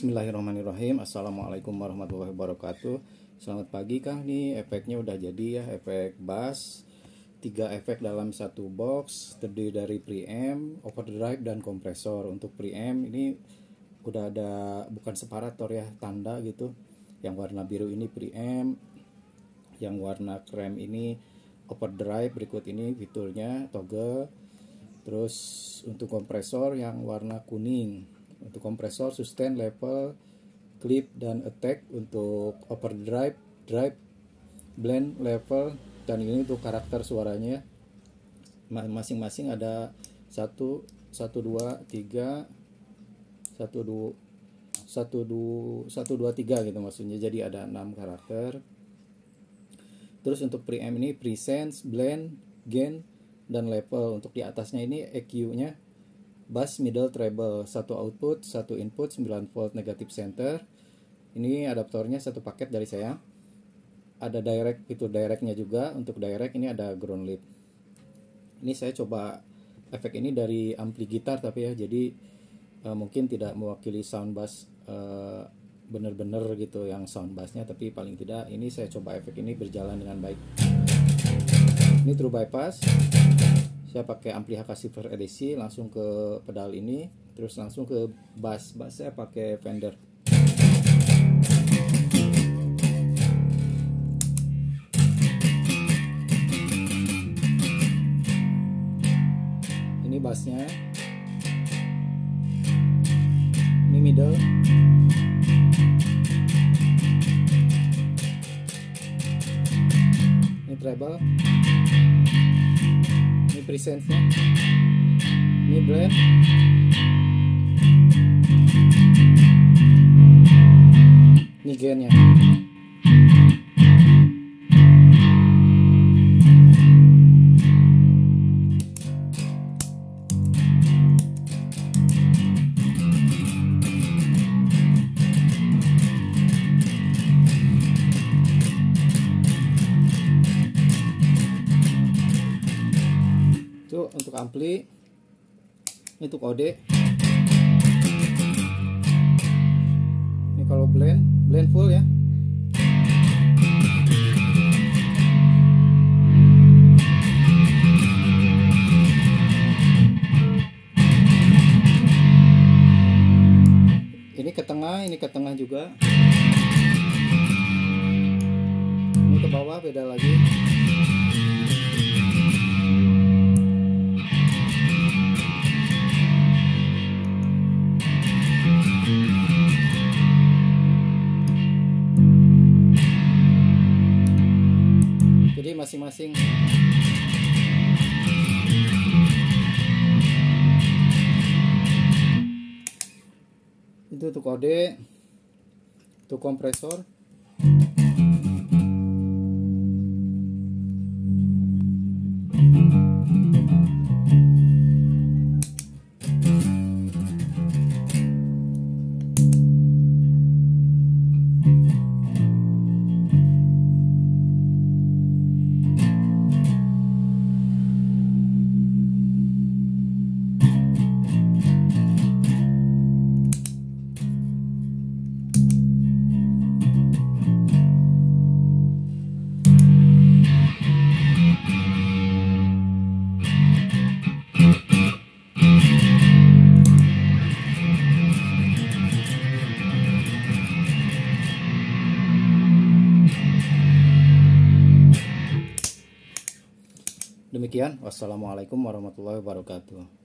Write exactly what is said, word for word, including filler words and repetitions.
Bismillahirrahmanirrahim. Assalamualaikum warahmatullahi wabarakatuh. Selamat pagi Kang, nih efeknya udah jadi ya, efek bass tiga efek dalam satu box, terdiri dari preamp, overdrive, dan kompresor. Untuk preamp ini udah ada, bukan separator ya, tanda gitu. Yang warna biru ini preamp, yang warna krem ini overdrive. Berikut ini fiturnya, toggle. Terus untuk kompresor yang warna kuning, untuk kompresor sustain, level, clip, dan attack. Untuk overdrive, drive, blend, level, dan ini untuk karakter suaranya. Masing-masing ada satu, satu, dua, tiga, satu, dua, satu, dua, satu, dua, tiga gitu maksudnya. Jadi ada enam karakter. Terus untuk preamp ini presence, blend, gain, dan level. Untuk di atasnya ini E Q-nya bass, middle, treble, satu output, satu input, sembilan volt negatif center. Ini adaptornya satu paket dari saya. Ada direct, itu directnya juga. Untuk direct ini ada ground lead. Ini saya coba efek ini dari ampli gitar tapi ya, jadi uh, mungkin tidak mewakili sound bass uh, bener-bener gitu yang sound bassnya, tapi paling tidak ini saya coba efek ini berjalan dengan baik. Ini true bypass. Saya pakai ampli H K Silver edisi, langsung ke pedal ini, terus langsung ke bass. Bass saya pakai Fender. Ini bassnya. Ini middle. Ini treble. Ini presence-nya, ini blend, ini gain-nya. Itu untuk ampli, ini untuk ode. Ini kalau blend, blend full ya. Ini ke tengah, ini ke tengah juga. Ini ke bawah, beda lagi. Jadi masing-masing itu untuk kode, untuk kompresor. Demikian, wassalamualaikum warahmatullahi wabarakatuh.